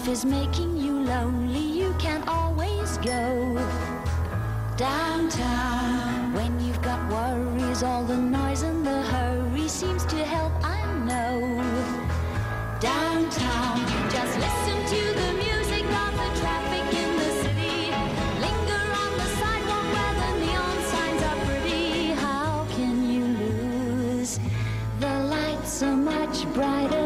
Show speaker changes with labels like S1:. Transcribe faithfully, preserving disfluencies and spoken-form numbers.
S1: life is making you lonely, you can always go downtown. When you've got worries, all the noise and the hurry seems to help, I know. Downtown, just listen to the music of the traffic in the city. Linger on the sidewalk where the neon signs are pretty. How can you lose? The lights are much brighter